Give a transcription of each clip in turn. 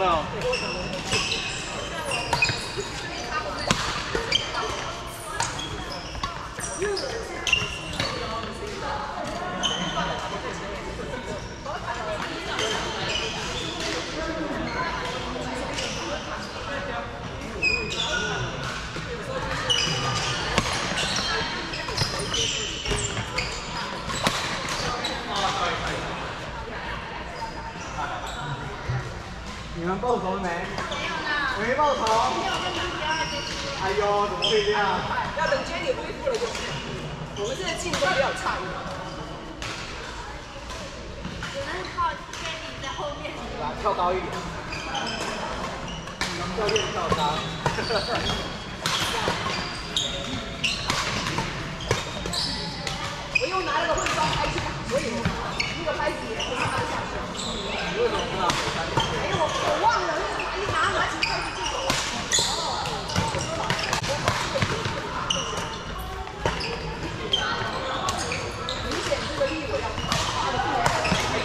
到。你们报仇了没？没报仇。哎呦，怎么会这样？ 要等接你恢复了就行。我们现在进度比较差一点。 只能靠接你在后面。 来，跳高一点。教练跳高。 我又拿了个徽章拍下，所以那个拍子也不是拍下去。 你为什么不拿回山？ 哎，我忘了，一拿起拍子就走。明显这个力我要发的不来。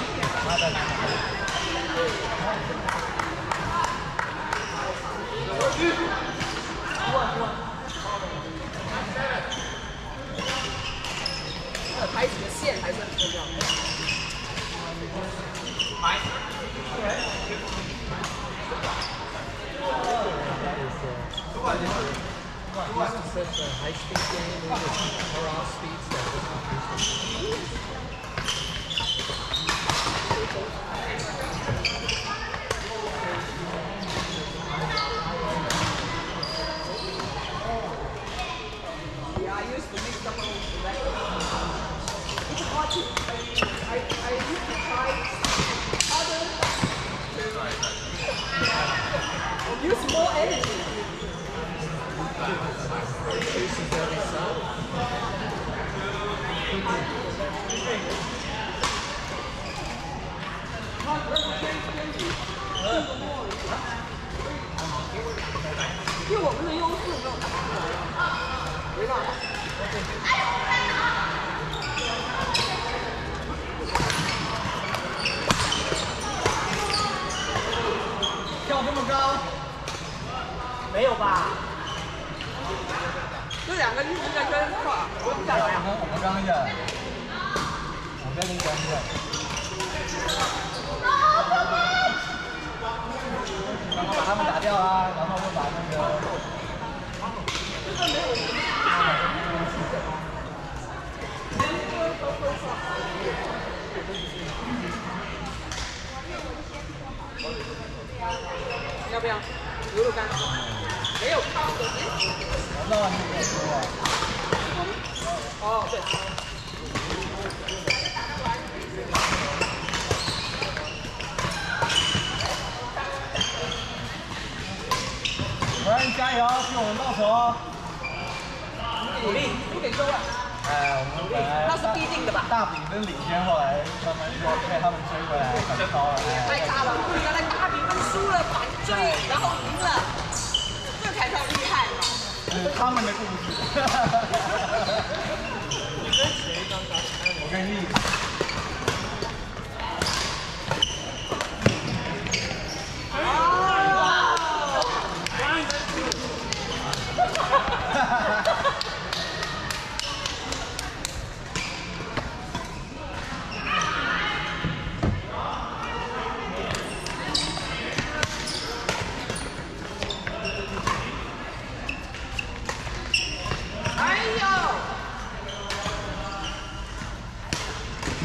拍子的线还是很重要的。 This is such a high-speed game or off-speed stuff. Yeah, I used to mix up with the record. It's hard to. I used to try other. Use more energy.因为我们的优势没有打出来，没办法。 跳这么高？没有吧？ 这两个一直在跟跨，我不下来呀。 我们刚下来，我跟你讲一下。然后把他们打掉啊，然后就把那个。 要不要？牛肉干？没有汤的。 那你可以说啊。 哦，对。 我让你加油，替我们报仇哦！ 努力，不给收了。 哎，我们本来那是必定的吧？ 大比分领先，后来慢慢就被他们追回来，很高了。 太差了！原来大比分输了，反追，然后赢了，这才叫厉害嘛！ 这是他们的故事。你跟谁刚刚？我跟你。 哎呦！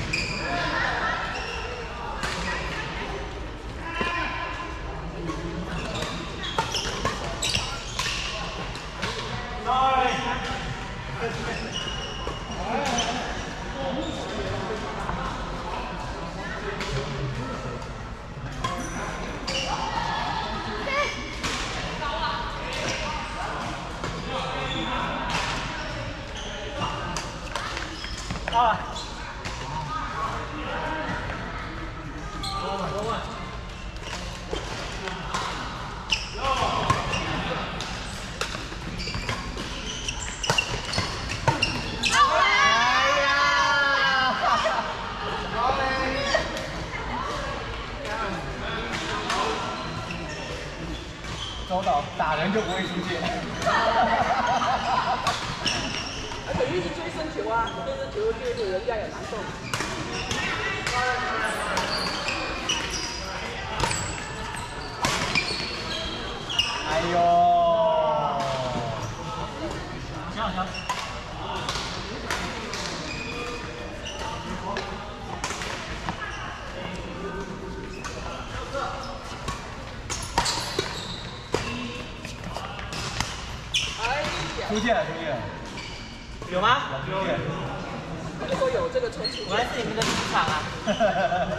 收到，打人就不会出现。 而且一直追身球啊，追身球对人家也难受。 哎呦！行行。出现了，出现了。 有吗？ 有出现。 这都有这个冲出。 原来是你们的主场啊！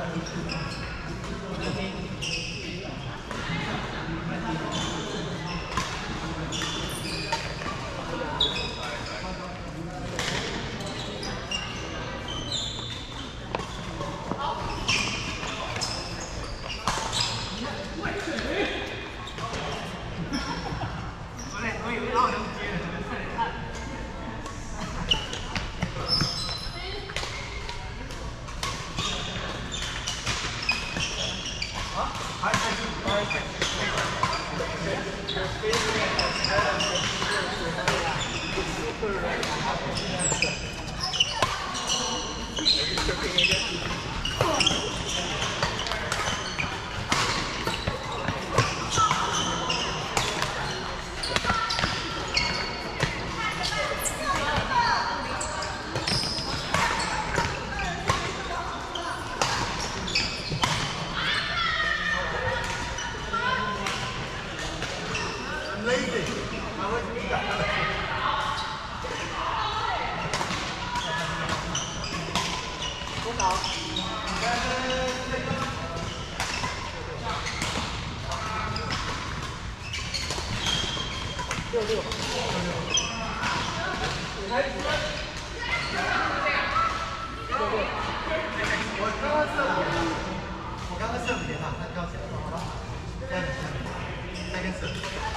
我刚刚射不给他，他跳起来了，好吧？再跟射。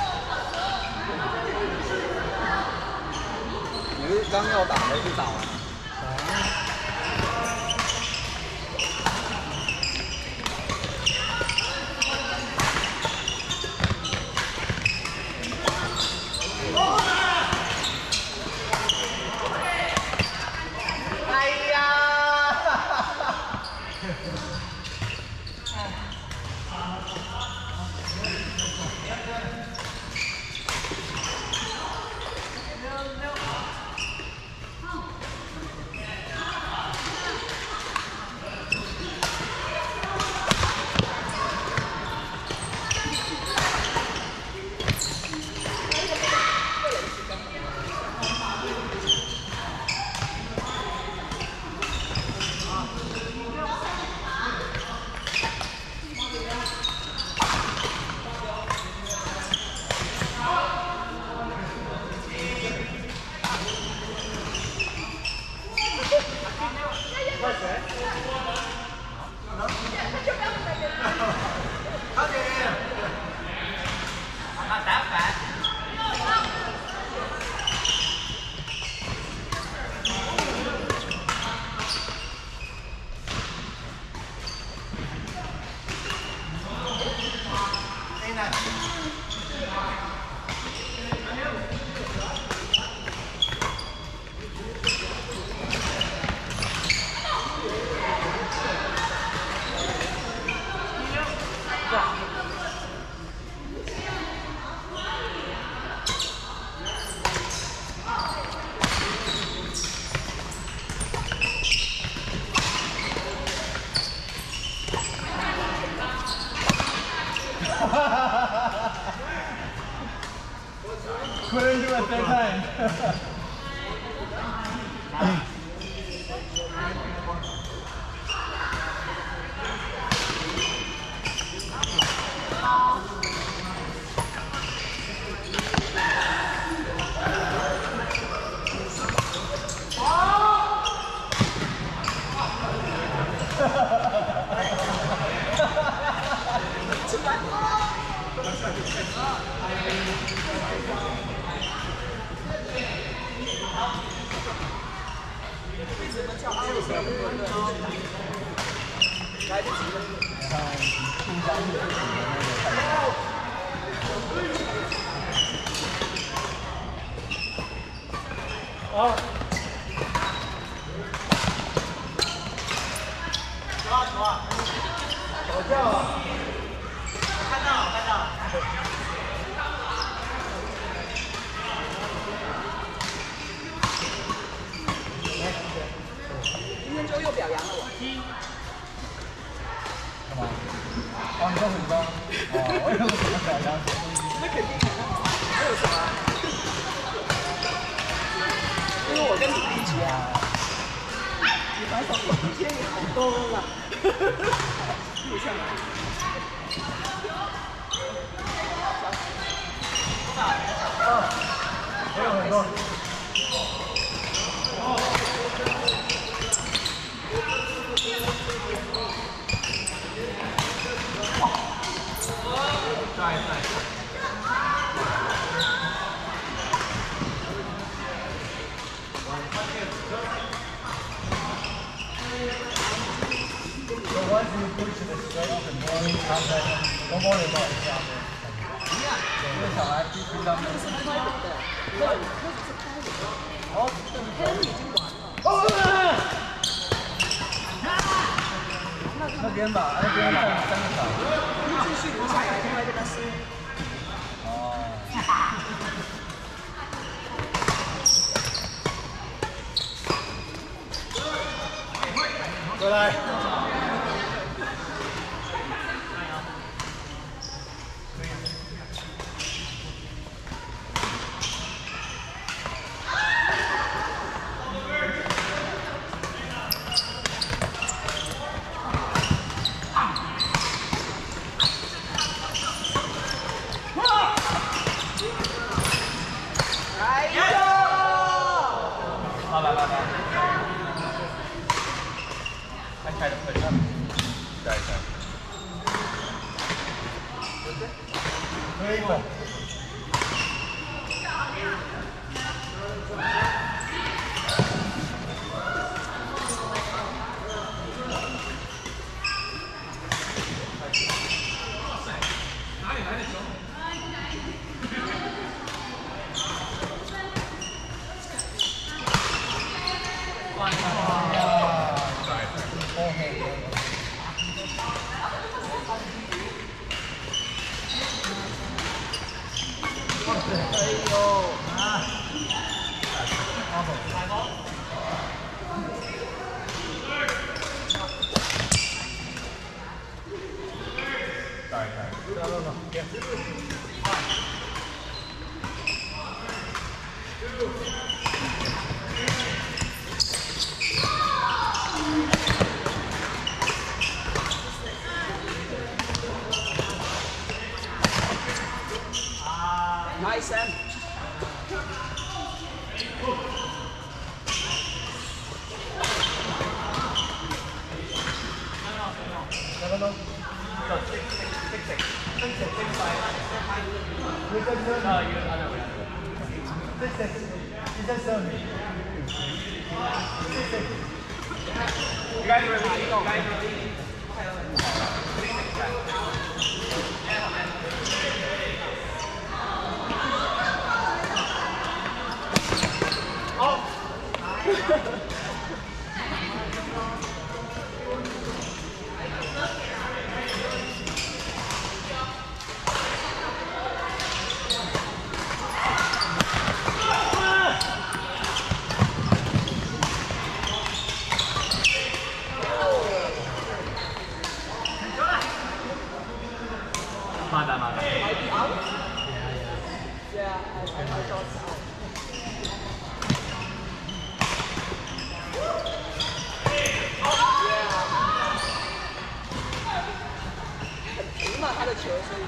你是刚要打还是打完？Couldn't do it that time. 我有什么小杨什么东西？ 那肯定还有什么？因为我跟你一起啊，你反手一天你好多了，录下来。 我有很多。So once you push the straight, the ball comes out. Don't worry about it. Yeah. 因为小孩必须当。 这是开的，那是开的。哦，天已经完了。 那边吧，那边站3个场。 继续留下来，另外这个是。 哦。过来。开的可以吗？对。可以吗哪里来的球 Nice, Sam. No. No, 6, 6. You just serve me. No, you other way. 6. You just serve me. 6. You guys ready? You guys ready? 慢点。 Yeah, I thought so. Yeah. 很平嘛，他的球，所以。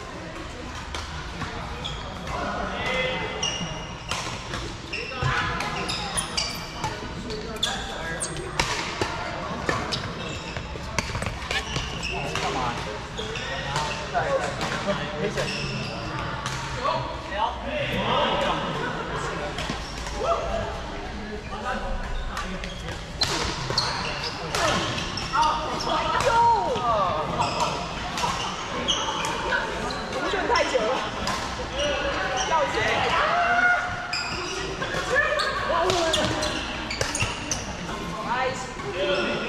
干嘛？在，危险。 停顿太久了，要死！Nice。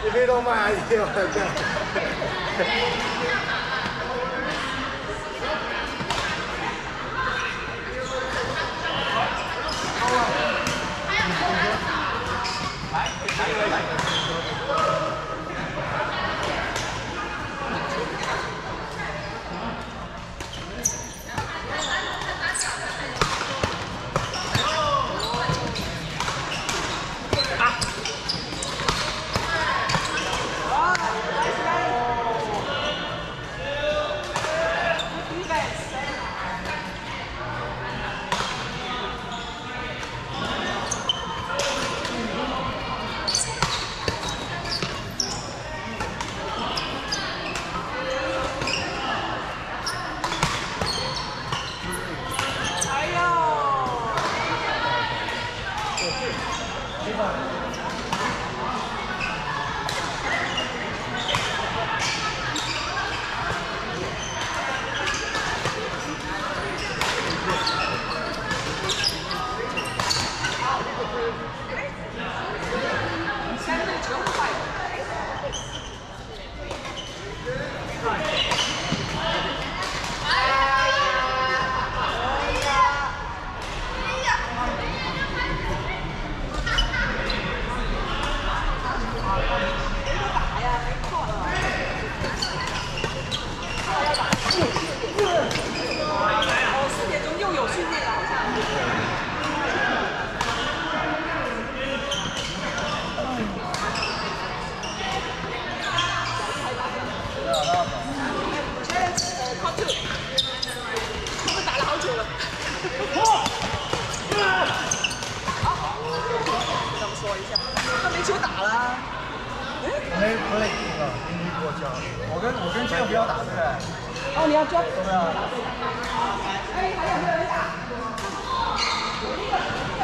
你可以都卖啊，你有人家。我跟这个不要打，对不对？ 哦，你要抓。 对啊。 哎，还有没有人打？